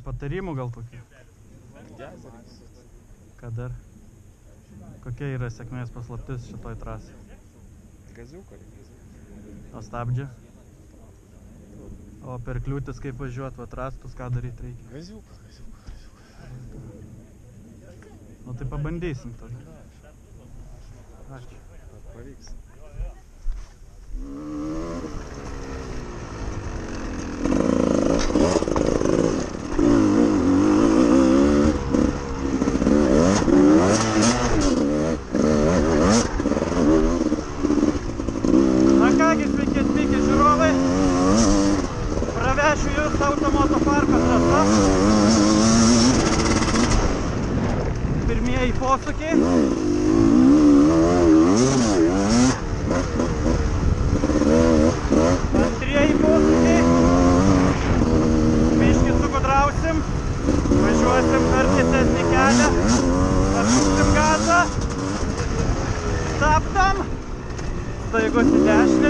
Patarimų gal kokių? Ką dar? Kokia yra sėkmės paslaptis šitoj trasai? Gaziuką. O stabdžią? O per kliūtis kaip važiuot, vat rastus, ką daryti reikia? Gaziuką. Nu tai pabandysim tada. Ačiū. Pavyks. Na kągi, sveiki atvykę žiūrovai. Pravešiu jūs automoto parko trasa. Pirmieji posūkiai. Antrieji posūkiai. Biškį sugudrausim. Važiuosim per tiesesnį kelią. Atsuksim gazą. Stabdom. Staigus į dešinę.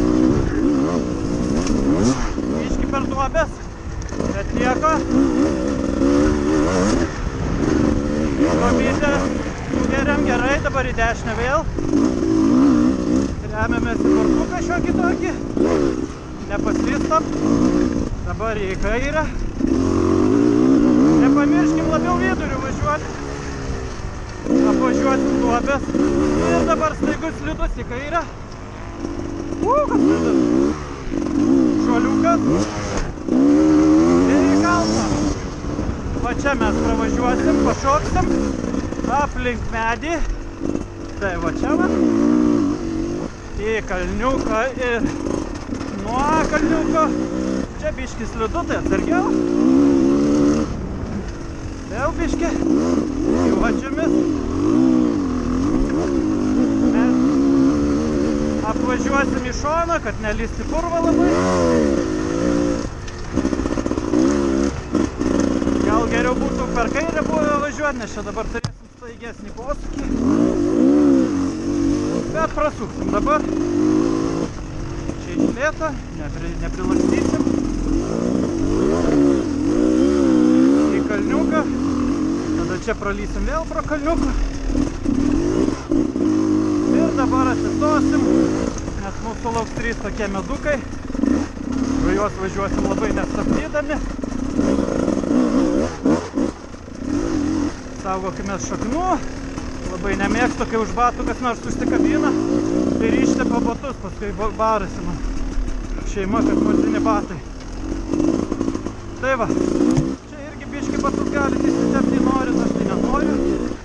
Biškį per duobes. Bet nieko. Duobytę geriam gerai, dabar į dešinę vėl. Remiamės į bortuką šiokį tokį. Nepaslystam. Dabar į kairę. Nepamirškim labiau vidurių važiuoti. Apvažiuosim duobes. Ir dabar staigus slidus į kairę. Kas slidus? Šuoliukas. Ir į kalną. Va čia mes pravažiuosim, pašoksim. Aplink medį. Tai va čia va. Į kalniuką ir nuo kalniuko. Čia biški slidu, tai atsargiau. Vėl biški. Juodžiamis. Mes apvažiuosim į šoną, kad nelysti purvą labai. Gal geriau būtų per kairę buvę važiuoti, nes čia dabar turėsim staigesnį posūkį. Bet prasuksim dabar. Čia iš lėto, neprilakstysim. Į kalniuką. Tada čia pralysim vėl pro kalniuką. Ir dabar atsistosim, nes mūsų lauks 3 tokie medukai. Pro juos važiuosim labai nestabdydami. Saugokime šaknų. Labai nemėgstu, kai už batų kas nors užsikabina. Tai ryžtepa batus, paskui barasi man šeima, kad mazini batai. Tai va, čia irgi biški batus galite įsitepti, norit, aš tai nenoriu.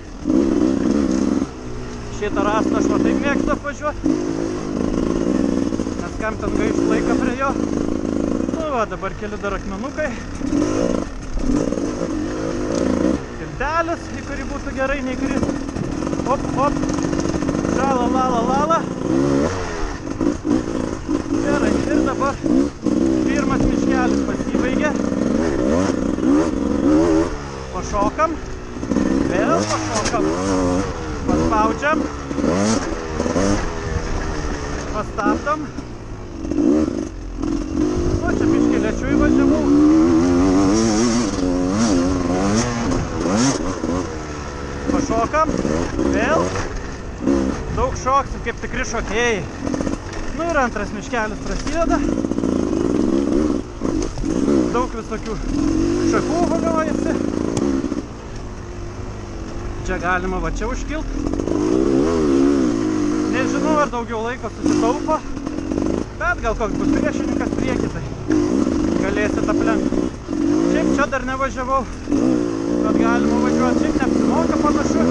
Šitą rastą aš va taip mėgstu apvažiuoti. Nes kam ten gaišt laiką prie jo. Nu va, dabar keli dar akmenukai. Kildelis, į kurį būtų gerai neįkrist. Hop, hop. Šala, lala, lala. Gerai, ir dabar pirmas miškelis pasibaigė. Pašokam. Vėl pašokam. Paspaudžiam. Pastabdom. O, čia biškį lėčiau įvažiavau. Pašokam. Vėl. Daug šoksim, kaip tikri šokėjai. Nu ir antras miškelis prasideda. Daug visokių šakų valiojasi. Čia galima va čia užkilt. Nežinau, ar daugiau laiko susitaupo, bet gal koks bus priešininkas prieki, tai galėsit aplenkti. Šiaip čia dar nevažiavau, kad galima važiuoti, šiaip neapsimoka panašu.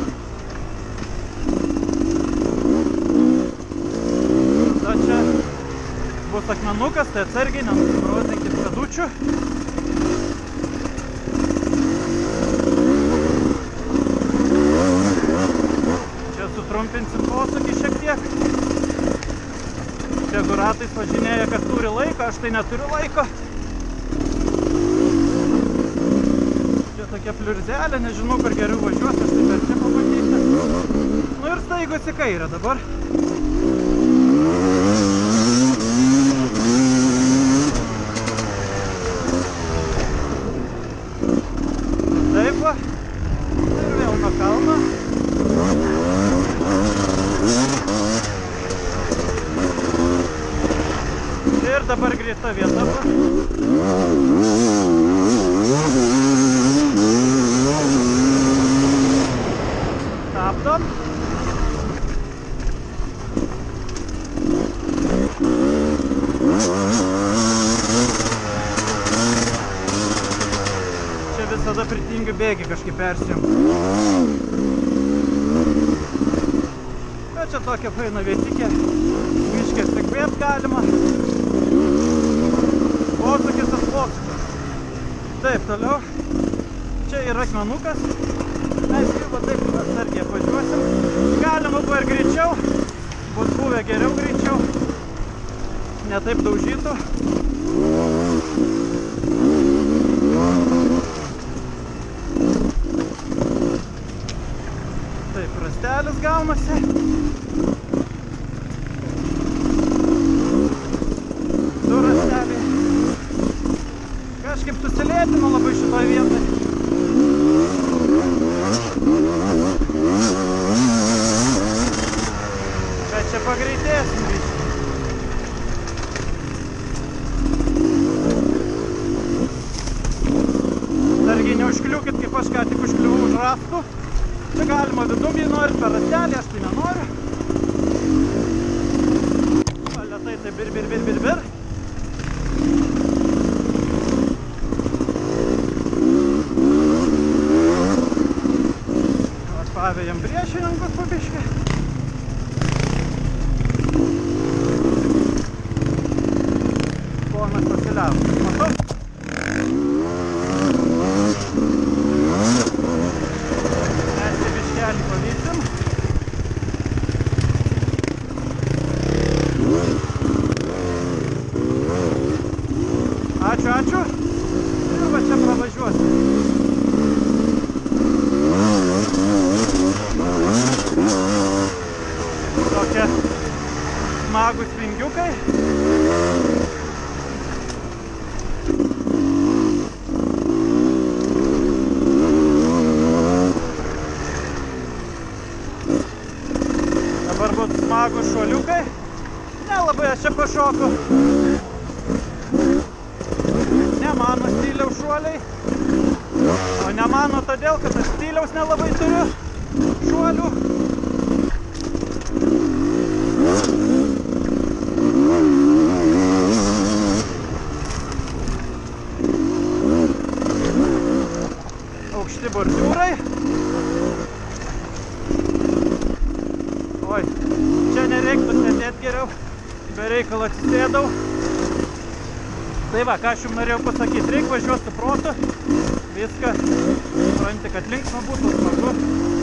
Tada čia bus akmenukas, tai atsargiai, nenusibraudinkit pėdučių. Sutrumpinsim posūkį šiek tiek. Čia ratais važinėja, kas turi laiką, aš tai neturiu laiko. Čia tokia pliurzelė, nežinau, kur geriau važiuoti, aš tai per čia pabandysiu. Nu ir staigus į kairę dabar. Stabdom. Čia visada pritingiu bėgį kažkaip persijom. Bet čia tokia faina vietikė. Miškės tik bėt galima. Posūkis tas posūkis. Taip, toliau. Čia yra akmenukas. Mes jau taip atsargiai važiuosim. Galima buvo ir greičiau. Bus buvę geriau greičiau. Ne taip daužytų. Taip, rastelis gaunasi. Du rasteliai. Kažkaip susilėtinu labai šitoj vietoj. Bet čia pagreitėsim biškį. Dargi neužkliūkit, kaip aš ką tik užkliuvau už rąstų. Čia galima vidum, jei norit per rastelį, aš tai nenoriu. Lėtai tai bir. Pavėjam priešininkus po biškį. Ponas Vasiliauskas, matau? Mes į biškelį pavysim. Ačiū. Ir va čia pravažiuosim. Tokie smagūs vingiukai. Dabar bus smagūs šuoliukai. Nelabai aš čia pašoku. Ne mano stiliaus šuoliai. O ne mano todėl, kad aš stiliaus nelabai turiu šuolių. Aukšti bordiūrai. Oi, čia nereiktų sėdėti geriau. Be reikalo atsisėdau. Tai va, ką aš jums norėjau pasakyti. Reikia važiuoti su protu. Viską. Supranti, kad linksma būtų, smagu.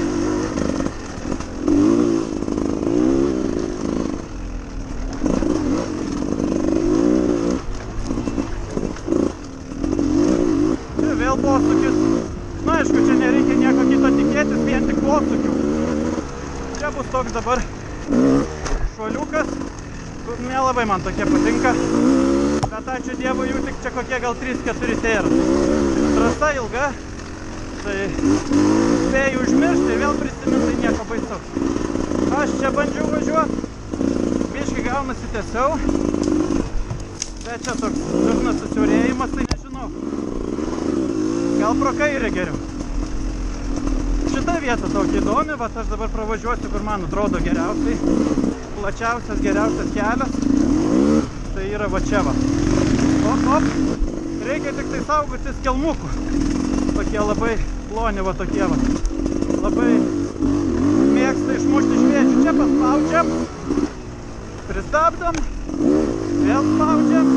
Čia vėl posūkis. Na, aišku, čia nereikia nieko kito tikėtis, vien tik posūkių. Čia bus toks dabar šuoliukas. Nelabai man tokie patinka. Bet ačiū Dievui, jų tik čia kokie gal 3-4 tėra. Trasa ilga. Tai spėjau užmiršti, vėl prisiminti nieko baisaus. Aš čia bandžiau važiuoti. Biškį gaunasi tiesiau. Bet čia toks dažnas susiaurėjimas, tai nežinau. Gal pro kairę geriau. Šita vieta tokia įdomi, bet aš dabar pravažiuosiu, kur man atrodo geriausiai. Plačiausias, geriausias kelias. Tai yra va čia va. Op. Reikia tik tai saugotis kelmukų. Tokie labai ploni va tokie va. Labai mėgsta išmušti šviečių. Čia paspaudžiam. Pristabdom. Vėl spaudžiam.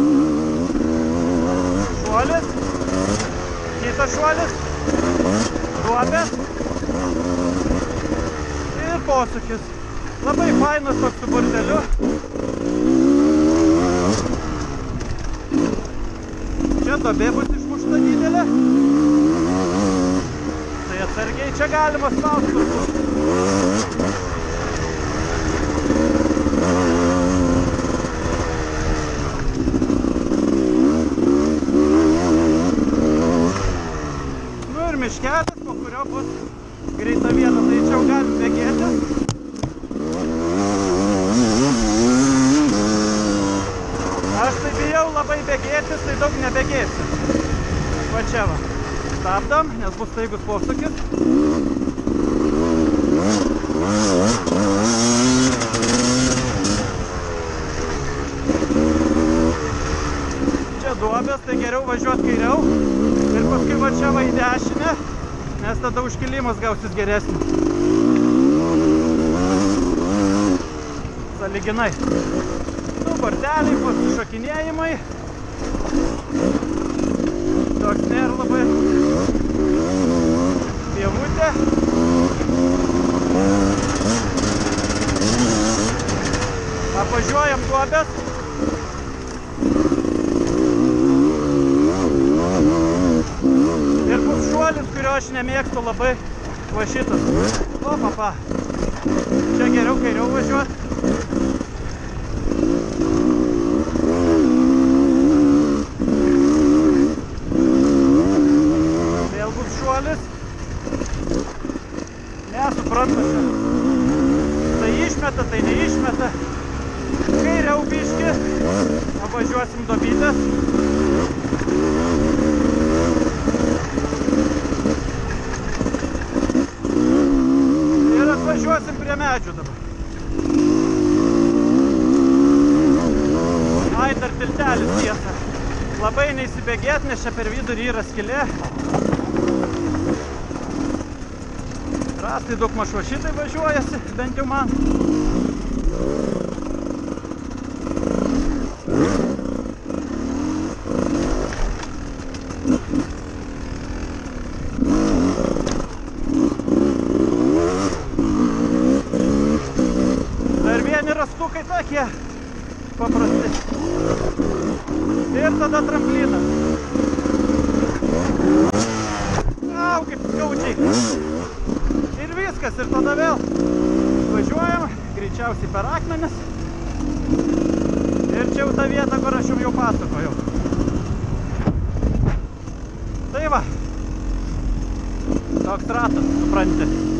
Šuolis. Kitas šuolis. Duobė. Ir posūkis. Labai fainas toks su burdeliu. Čia duobė bus išmušta didelė. Tai atsargiai čia galima spausti. Nu ir miškelis, po kurio bus greita vieta, tai čia jau galim bėgėti. Aš tai bijau labai bėgėtis, tai nepakeisi. Va čia va. Stabdom, nes bus staigus posūkis. Čia duobės, tai geriau važiuoti kairiau. Ir paskui va čia va į dešinę, nes tada užkilimas gausis geresnis. Sąlyginai. Nu, borteliai, pasišokinėjimai. Toks nėra labai pievutė. Apvažiuojam duobės. Ir bus šuolis, kurio aš nemėgstu labai, va šitas. O, papa. Čia geriau kairiau važiuoti. Vėl bus šuolis. Nesuprantasi. Tai išmeta, tai neišmeta. Kairiau biški. Apvažiuosim duobytes. Ir atvažiuosim prie medžių dabar. Ai, dar tiltelis tiesa. Labai neįsibėgėt, nes čia per vidurį yra skylė. Rastai daug maž va šitai važiuojasi, bent jau man. Dar vieni rastukai tokie paprasti. Ir tada tramplinas. Au, kaip skaudžiai. Ir viskas, ir tada vėl važiuojam, greičiausiai per akmenis. Ir čia jau ta vieta, kur aš jums jau pasakojau. Tai va, toks ratas, supranti.